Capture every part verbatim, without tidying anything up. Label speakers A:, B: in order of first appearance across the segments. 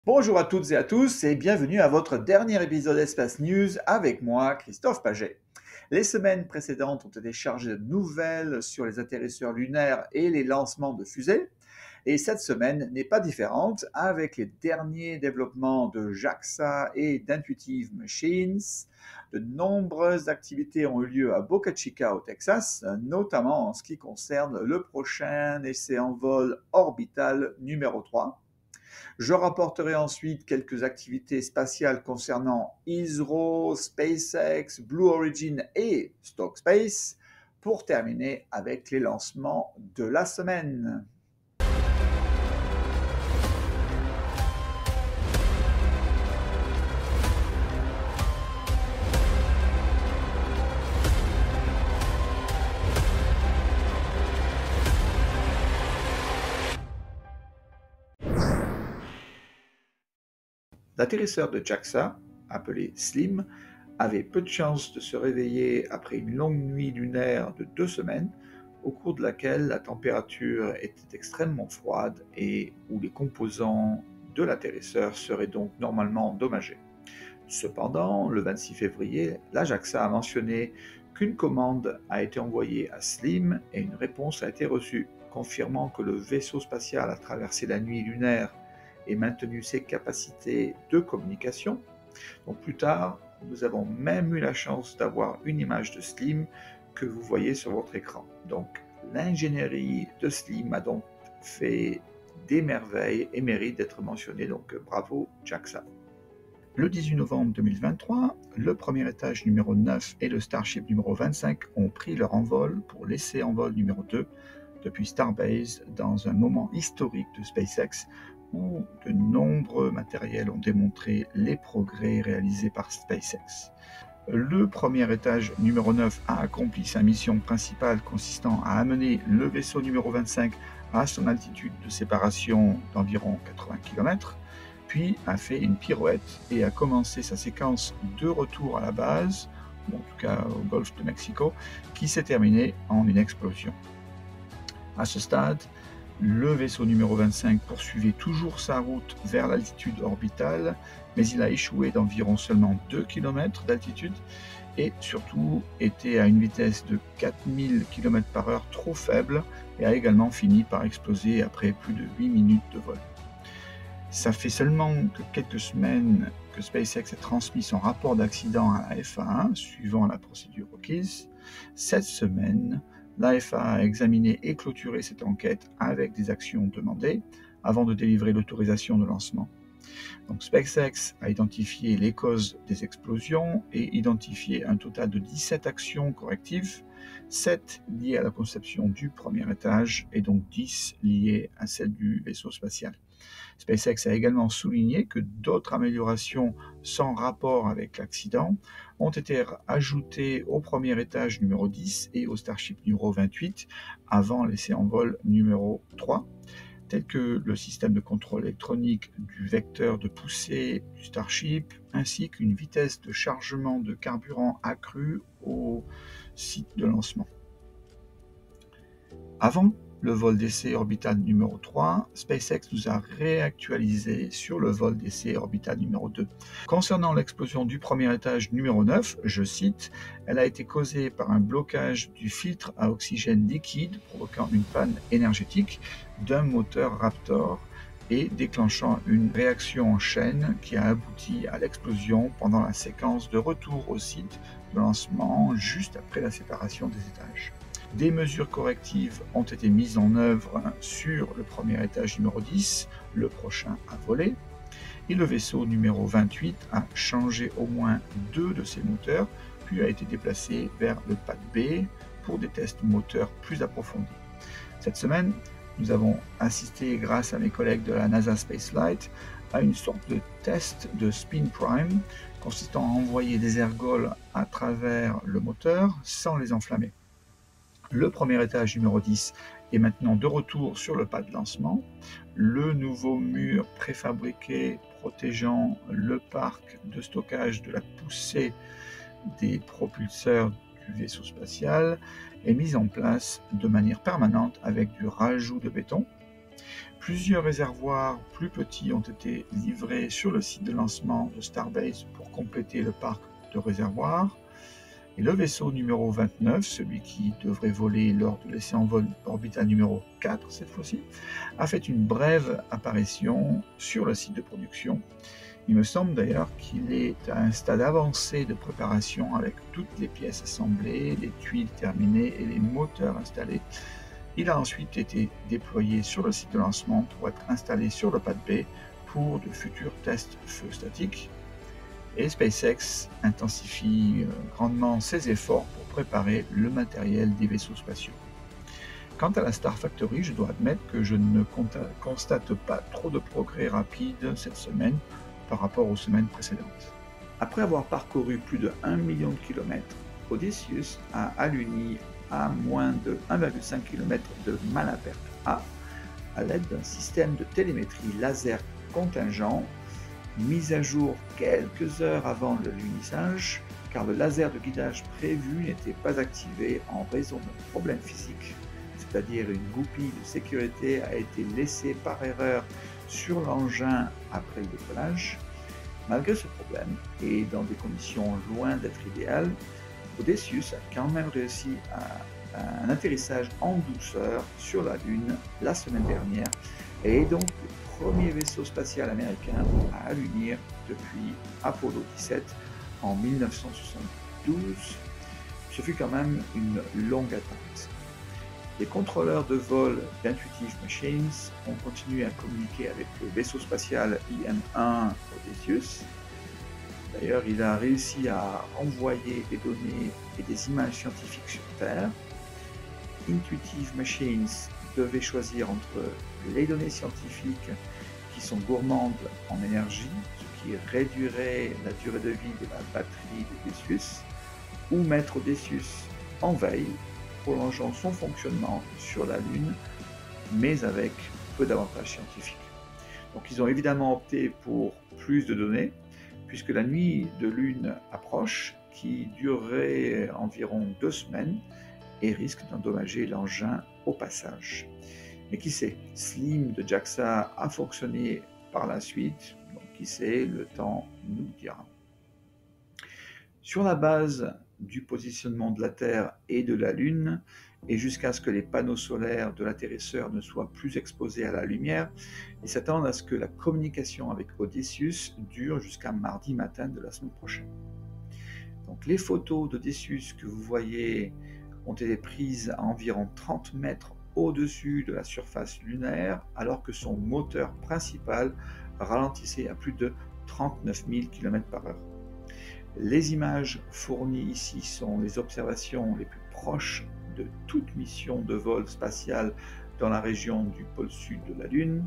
A: Bonjour à toutes et à tous et bienvenue à votre dernier épisode Espace News avec moi, Christophe Paget. Les semaines précédentes ont été chargées de nouvelles sur les atterrisseurs lunaires et les lancements de fusées. Et cette semaine n'est pas différente avec les derniers développements de JAXA et d'Intuitive Machines. De nombreuses activités ont eu lieu à Boca Chica au Texas, notamment en ce qui concerne le prochain essai en vol orbital numéro trois. Je rapporterai ensuite quelques activités spatiales concernant ISRO, SpaceX, Blue Origin et Stock Space, pour terminer avec les lancements de la semaine. L'atterrisseur de JAXA, appelé SLIM, avait peu de chances de se réveiller après une longue nuit lunaire de deux semaines, au cours de laquelle la température était extrêmement froide et où les composants de l'atterrisseur seraient donc normalement endommagés. Cependant, le vingt-six février, la JAXA a mentionné qu'une commande a été envoyée à SLIM et une réponse a été reçue, confirmant que le vaisseau spatial a traversé la nuit lunaire et maintenu ses capacités de communication. Donc plus tard, nous avons même eu la chance d'avoir une image de SLIM que vous voyez sur votre écran. Donc l'ingénierie de SLIM a donc fait des merveilles et mérite d'être mentionnée, donc bravo JAXA. Le dix-huit novembre deux mille vingt-trois, le premier étage numéro neuf et le Starship numéro vingt-cinq ont pris leur envol pour l'essai en vol numéro deux depuis Starbase dans un moment historique de SpaceX où de nombreux matériels ont démontré les progrès réalisés par SpaceX. Le premier étage numéro neuf a accompli sa mission principale consistant à amener le vaisseau numéro vingt-cinq à son altitude de séparation d'environ quatre-vingts kilomètres, puis a fait une pirouette et a commencé sa séquence de retour à la base, ou en tout cas au golfe de Mexico, qui s'est terminée en une explosion. À ce stade, le vaisseau numéro vingt-cinq poursuivait toujours sa route vers l'altitude orbitale, mais il a échoué d'environ seulement deux kilomètres d'altitude et surtout était à une vitesse de quatre mille kilomètres par heure trop faible et a également fini par exploser après plus de huit minutes de vol. Ça fait seulement que quelques semaines que SpaceX a transmis son rapport d'accident à la F A A, suivant la procédure requise. Cette semaine, l'A F A A a examiné et clôturé cette enquête avec des actions demandées avant de délivrer l'autorisation de lancement. Donc SpaceX a identifié les causes des explosions et identifié un total de dix-sept actions correctives, sept liées à la conception du premier étage et donc dix liées à celle du vaisseau spatial. SpaceX a également souligné que d'autres améliorations sans rapport avec l'accident ont été ajoutées au premier étage numéro dix et au Starship numéro vingt-huit avant l'essai en vol numéro trois, tels que le système de contrôle électronique du vecteur de poussée du Starship, ainsi qu'une vitesse de chargement de carburant accrue au site de lancement. Avant le vol d'essai orbital numéro trois, SpaceX nous a réactualisé sur le vol d'essai orbital numéro deux. Concernant l'explosion du premier étage numéro neuf, je cite, elle a été causée par un blocage du filtre à oxygène liquide provoquant une panne énergétique d'un moteur Raptor et déclenchant une réaction en chaîne qui a abouti à l'explosion pendant la séquence de retour au site de lancement juste après la séparation des étages. Des mesures correctives ont été mises en œuvre sur le premier étage numéro dix, le prochain à voler, et le vaisseau numéro vingt-huit a changé au moins deux de ses moteurs, puis a été déplacé vers le pad B pour des tests moteurs plus approfondis. Cette semaine, nous avons assisté, grâce à mes collègues de la NASA Spaceflight, à une sorte de test de spin prime, consistant à envoyer des ergols à travers le moteur sans les enflammer. Le premier étage numéro dix est maintenant de retour sur le pas de lancement. Le nouveau mur préfabriqué protégeant le parc de stockage de la poussée des propulseurs du vaisseau spatial est mis en place de manière permanente avec du rajout de béton. Plusieurs réservoirs plus petits ont été livrés sur le site de lancement de Starbase pour compléter le parc de réservoirs. Et le vaisseau numéro vingt-neuf, celui qui devrait voler lors de l'essai en vol orbital numéro quatre cette fois-ci, a fait une brève apparition sur le site de production. Il me semble d'ailleurs qu'il est à un stade avancé de préparation avec toutes les pièces assemblées, les tuiles terminées et les moteurs installés. Il a ensuite été déployé sur le site de lancement pour être installé sur le pad B pour de futurs tests feu statique. Et SpaceX intensifie grandement ses efforts pour préparer le matériel des vaisseaux spatiaux. Quant à la Star Factory, je dois admettre que je ne constate pas trop de progrès rapides cette semaine par rapport aux semaines précédentes. Après avoir parcouru plus de un million de kilomètres, Odysseus a alluni à moins de un virgule cinq kilomètres de Malapert A à l'aide d'un système de télémétrie laser contingent mis à jour quelques heures avant le lunissage, car le laser de guidage prévu n'était pas activé en raison d'un problème physique, c'est-à-dire une goupille de sécurité a été laissée par erreur sur l'engin après le décollage. Malgré ce problème, et dans des conditions loin d'être idéales, Odysseus a quand même réussi à, à un atterrissage en douceur sur la Lune la semaine dernière, et est donc le premier vaisseau spatial américain à allunir depuis Apollo dix-sept en mille neuf cent soixante-douze. Ce fut quand même une longue attente. Les contrôleurs de vol d'Intuitive Machines ont continué à communiquer avec le vaisseau spatial I M un Odysseus. D'ailleurs, il a réussi à envoyer des données et des images scientifiques sur Terre. Intuitive Machines devait choisir entre les données scientifiques qui sont gourmandes en énergie, ce qui réduirait la durée de vie de la batterie d'Odysseus, ou mettre Odysseus en veille, prolongeant son fonctionnement sur la Lune, mais avec peu d'avantages scientifiques. Donc ils ont évidemment opté pour plus de données, puisque la nuit de Lune approche, qui durerait environ deux semaines, et risque d'endommager l'engin au passage. Mais qui sait, Slim de JAXA a fonctionné par la suite, donc qui sait, le temps nous dira. Sur la base du positionnement de la Terre et de la Lune, et jusqu'à ce que les panneaux solaires de l'atterrisseur ne soient plus exposés à la lumière, ils s'attendent à ce que la communication avec Odysseus dure jusqu'à mardi matin de la semaine prochaine. Donc les photos d'Odysseus que vous voyez ont été prises à environ trente mètres au-dessus de la surface lunaire, alors que son moteur principal ralentissait à plus de trente-neuf mille kilomètres par heure. Les images fournies ici sont les observations les plus proches de toute mission de vol spatial dans la région du pôle sud de la Lune.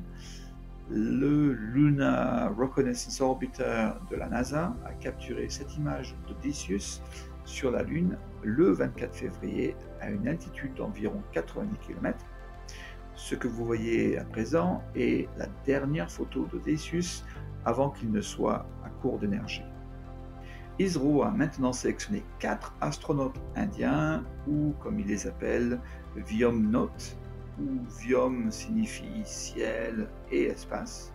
A: Le Lunar Reconnaissance Orbiter de la NASA a capturé cette image d'Odysseus sur la Lune le vingt-quatre février à une altitude d'environ quatre-vingt-dix kilomètres. Ce que vous voyez à présent est la dernière photo d'Odysseus avant qu'il ne soit à court d'énergie. ISRO a maintenant sélectionné quatre astronautes indiens, ou comme ils les appellent, Vyomnautes, où Vyom signifie ciel et espace,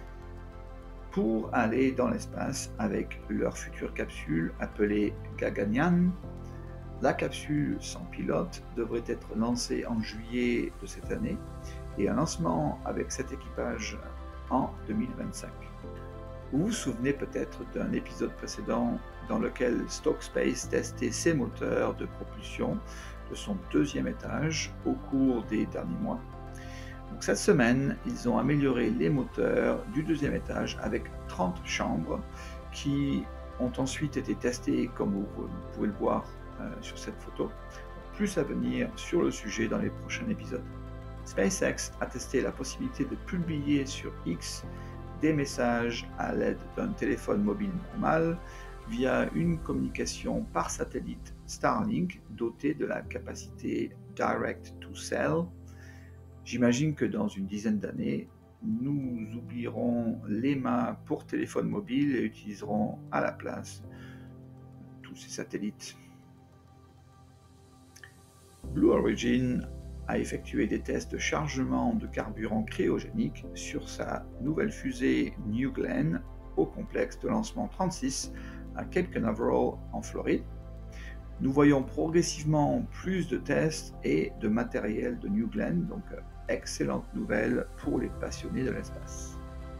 A: pour aller dans l'espace avec leur future capsule appelée Gaganyaan. La capsule sans pilote devrait être lancée en juillet de cette année et un lancement avec cet équipage en deux mille vingt-cinq. Vous vous souvenez peut-être d'un épisode précédent dans lequel Stockspace testait ses moteurs de propulsion de son deuxième étage au cours des derniers mois. Donc cette semaine, ils ont amélioré les moteurs du deuxième étage avec trente chambres qui ont ensuite été testées comme vous, vous pouvez le voir euh, sur cette photo. Plus à venir sur le sujet dans les prochains épisodes. SpaceX a testé la possibilité de publier sur X des messages à l'aide d'un téléphone mobile normal via une communication par satellite Starlink dotée de la capacité Direct to Cell. J'imagine que dans une dizaine d'années, nous oublierons l'E M A pour téléphone mobile et utiliserons à la place tous ces satellites. Blue Origin a effectué des tests de chargement de carburant cryogénique sur sa nouvelle fusée New Glenn au complexe de lancement trente-six à Cape Canaveral en Floride. Nous voyons progressivement plus de tests et de matériel de New Glenn, donc excellente nouvelle pour les passionnés de l'espace.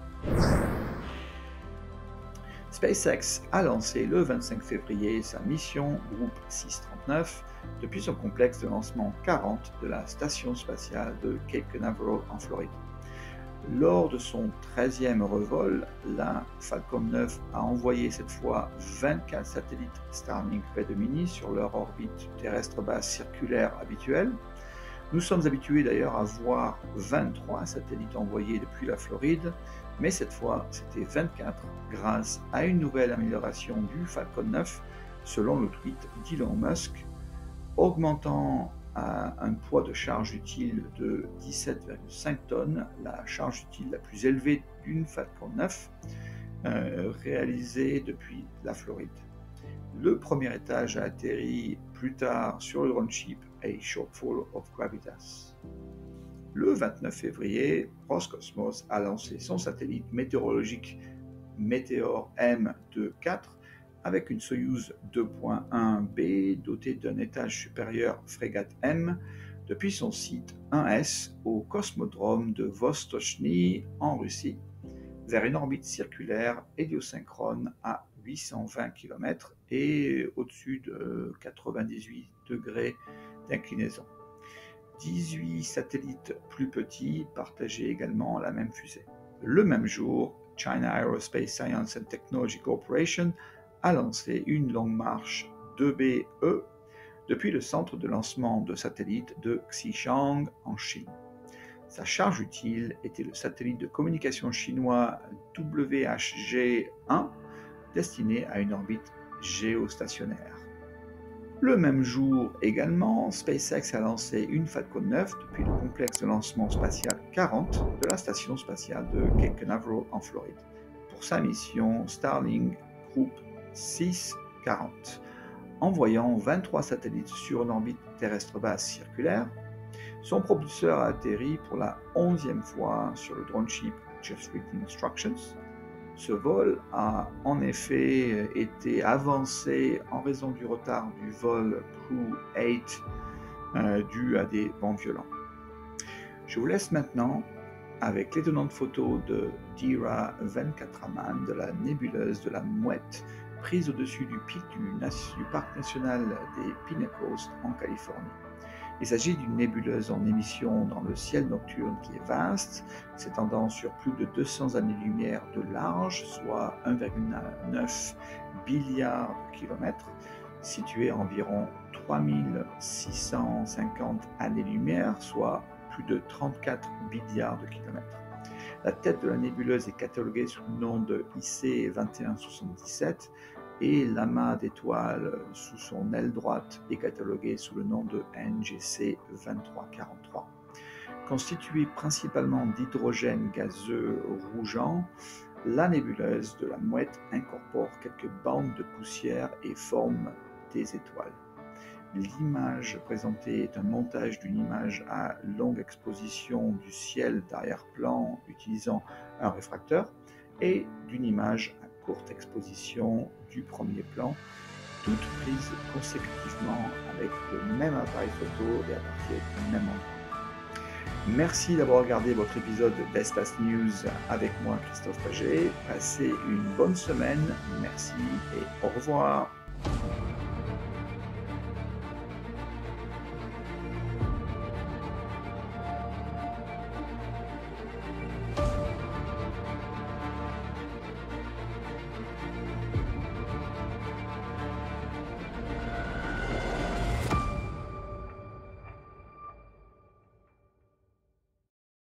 A: SpaceX a lancé le vingt-cinq février sa mission Groupe six cent trente-neuf depuis son complexe de lancement quarante de la station spatiale de Cape Canaveral en Floride. Lors de son treizième revol, la Falcon neuf a envoyé cette fois vingt-quatre satellites Starlink P deux Mini sur leur orbite terrestre basse circulaire habituelle. Nous sommes habitués d'ailleurs à voir vingt-trois satellites envoyés depuis la Floride, mais cette fois c'était vingt-quatre grâce à une nouvelle amélioration du Falcon neuf selon le tweet d'Elon Musk, augmentant à un poids de charge utile de dix-sept virgule cinq tonnes, la charge utile la plus élevée d'une Falcon neuf euh, réalisée depuis la Floride. Le premier étage a atterri plus tard sur le drone ship A Shortfall of Gravitas. Le vingt-neuf février, Roscosmos a lancé son satellite météorologique Meteor M deux quatre avec une Soyouz deux point un B dotée d'un étage supérieur Frégate M depuis son site un S au cosmodrome de Vostochny en Russie, vers une orbite circulaire héliosynchrone à huit cent vingt kilomètres et au-dessus de quatre-vingt-dix-huit degrés d'inclinaison. dix-huit satellites plus petits partageaient également la même fusée. Le même jour, China Aerospace Science and Technology Corporation a lancé une longue marche deux B E depuis le centre de lancement de satellites de Xichang en Chine. Sa charge utile était le satellite de communication chinois W H G un destiné à une orbite géostationnaire. Le même jour également, SpaceX a lancé une Falcon neuf depuis le complexe de lancement spatial quarante de la station spatiale de Cape Canaveral en Floride pour sa mission Starlink Groupe six cent quarante, envoyant vingt-trois satellites sur une orbite terrestre basse circulaire. Son propulseur a atterri pour la onzième fois sur le drone ship Just Reading Instructions. Ce vol a en effet été avancé en raison du retard du vol Crew huit euh, dû à des vents violents. Je vous laisse maintenant avec l'étonnante photo de Dira Venkatraman de la nébuleuse de la Mouette, prise au-dessus du pic du, du parc national des Pinnacles en Californie. Il s'agit d'une nébuleuse en émission dans le ciel nocturne qui est vaste, s'étendant sur plus de deux cents années-lumière de large, soit un virgule neuf milliard de kilomètres, située à environ trois mille six cent cinquante années-lumière, soit plus de trente-quatre milliards de kilomètres. La tête de la nébuleuse est cataloguée sous le nom de I C vingt et un soixante-dix-sept et l'amas d'étoiles sous son aile droite est catalogué sous le nom de N G C vingt-trois quarante-trois. Constituée principalement d'hydrogène gazeux rougeant, la nébuleuse de la Mouette incorpore quelques bandes de poussière et forme des étoiles. L'image présentée est un montage d'une image à longue exposition du ciel d'arrière-plan utilisant un réfracteur et d'une image à courte exposition du premier plan, toutes prises consécutivement avec le même appareil photo et à partir du même endroit. Merci d'avoir regardé votre épisode d'Espace News avec moi, Christophe Paget. Passez une bonne semaine, merci et au revoir.